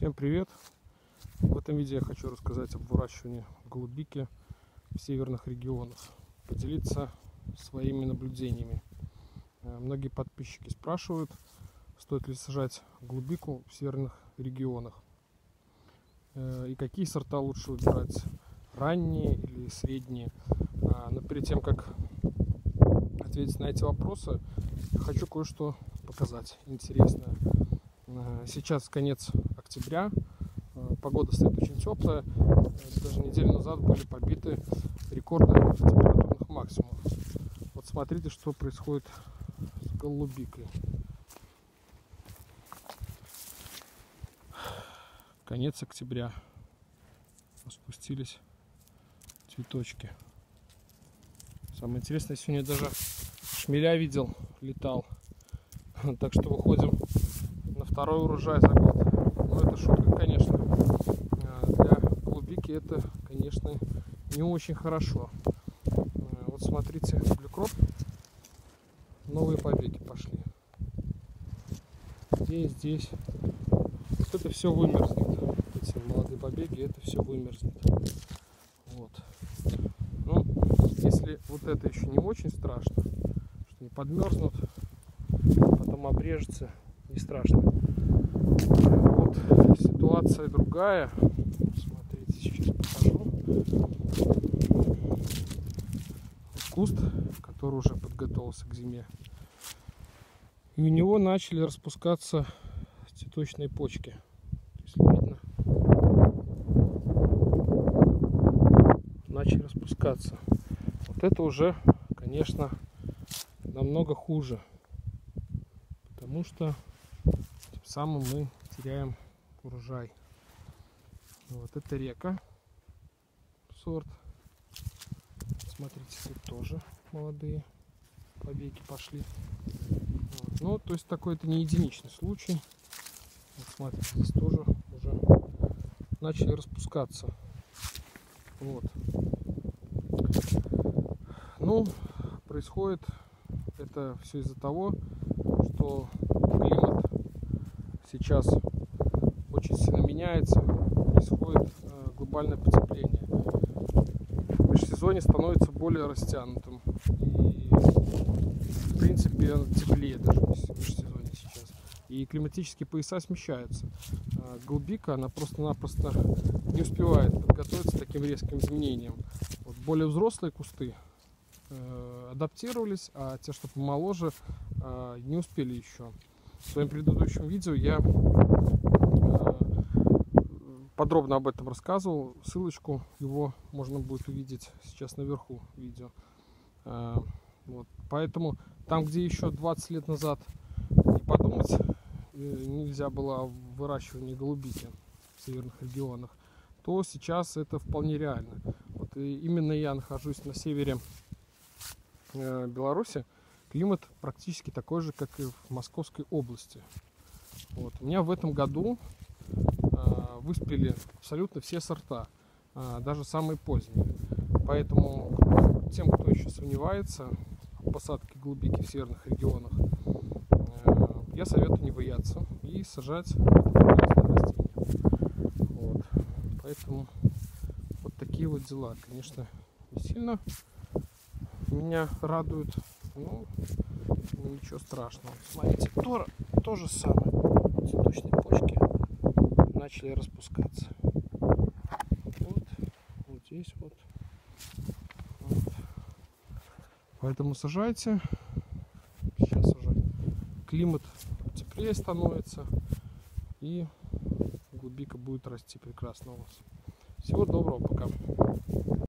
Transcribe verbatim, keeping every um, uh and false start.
Всем привет! В этом видео я хочу рассказать об выращивании голубики в северных регионах, поделиться своими наблюдениями. Многие подписчики спрашивают, стоит ли сажать голубику в северных регионах и какие сорта лучше выбирать, ранние или средние. Но перед тем, как ответить на эти вопросы, хочу кое-что показать интересное. Сейчас конец октября, погода стоит очень теплая, даже неделю назад были побиты рекорды температурных максимумов. Вот смотрите, что происходит с голубикой. Конец октября, распустились цветочки. Самое интересное, сегодня даже шмеля видел, летал. Так что выходим на второй урожай за год. Ну, это шутка, конечно. Для голубики это, конечно, не очень хорошо. Вот смотрите, блюкроп, новые побеги пошли. Здесь, здесь. Вот это все вымерзнет. Эти молодые побеги, это все вымерзнет. Вот. Ну, если вот это еще не очень страшно, что не подмерзнут, потом обрежется, не страшно. Вот ситуация другая. Смотрите, сейчас покажу. Куст, который уже подготовился к зиме. И у него начали распускаться цветочные почки. Если видно, начали распускаться. Вот это уже, конечно, намного хуже. Потому что тем самым мы теряем урожай. Вот это река, сорт. Смотрите, тут тоже молодые побеги пошли. Вот. Ну, то есть такой это не единичный случай. Вот смотрите, здесь тоже уже начали распускаться. Вот. Ну, происходит это все из-за того, что климат сейчас очень сильно меняется, происходит э, глобальное потепление. В межсезонье становится более растянутым и, в принципе, теплее даже в межсезонье сейчас. И климатические пояса смещаются. А голубика, она просто-напросто не успевает подготовиться к таким резким изменениям. Вот более взрослые кусты э, адаптировались, а те, что помоложе, э, не успели еще. В своем предыдущем видео я подробно об этом рассказывал. Ссылочку его можно будет увидеть сейчас наверху видео. Вот. Поэтому там, где еще двадцать лет назад и подумать нельзя было о выращивании голубики в северных регионах, то сейчас это вполне реально. Вот и именно я нахожусь на севере Беларуси. Климат практически такой же, как и в Московской области. Вот. У меня в этом году э, выспели абсолютно все сорта, э, даже самые поздние. Поэтому тем, кто еще сомневается в посадке голубики в северных регионах, э, я советую не бояться и сажать это прекрасное растение. Вот. Поэтому вот такие вот дела. Конечно, не сильно меня радуют. Ну, ничего страшного. Смотрите, то, то же самое. Цветочные почки начали распускаться. Вот, вот здесь вот. Вот. Поэтому сажайте. Сейчас уже климат теплее становится. И голубика будет расти прекрасно у вас. Всего доброго, пока.